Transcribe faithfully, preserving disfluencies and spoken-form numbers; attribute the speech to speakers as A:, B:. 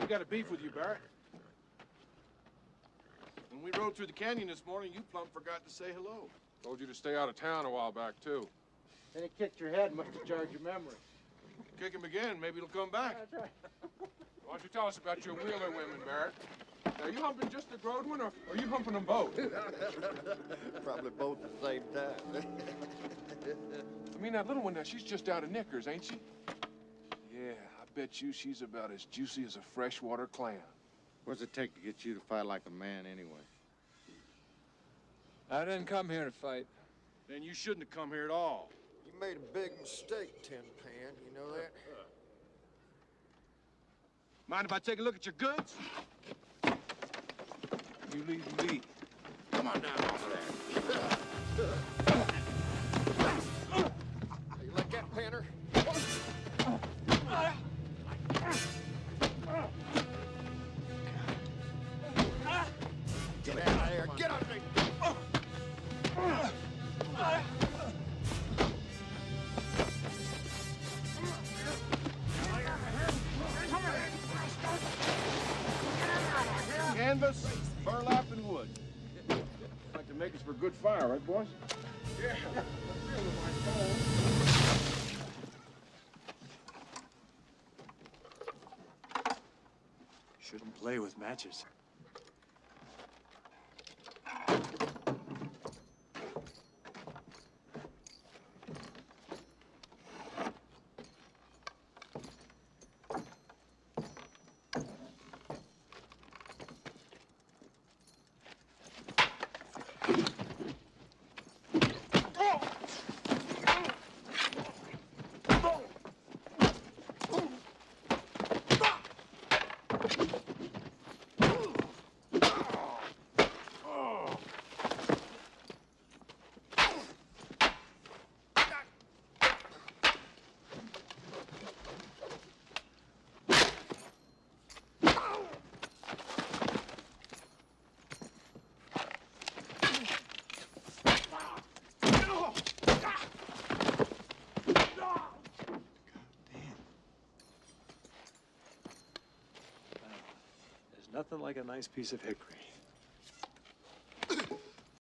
A: We got a beef with you, Barrett. When we rode through the canyon this morning, you plumb forgot to say hello.
B: Told you to stay out of town a while back, too.
C: Then he kicked your head, must have jarred your memory.
A: Kick him again, maybe he'll come back.
C: That's right.
B: Why don't you tell us about your Wheeler women, Barrett? Are you humping just the Grodwin, or are you humping them both?
D: Probably both at the same time.
B: I mean, that little one there, she's just out of knickers, ain't she? Yeah, I bet you she's about as juicy as a freshwater clam.
D: What's it take to get you to fight like a man anyway?
E: I didn't come here to fight.
A: Then you shouldn't have come here at all.
D: You made a big mistake, Tin Pan. You know that?
A: Mind if I take a look at your goods?
B: You leave me.
A: Come on down off there.
D: You like that, Panner? Get out of there! Get out of there!
A: Canvas, burlap, and wood. Like to make us for good fire, right, boys? Yeah.
E: Shouldn't play with matches. Nothing like a nice piece of hickory.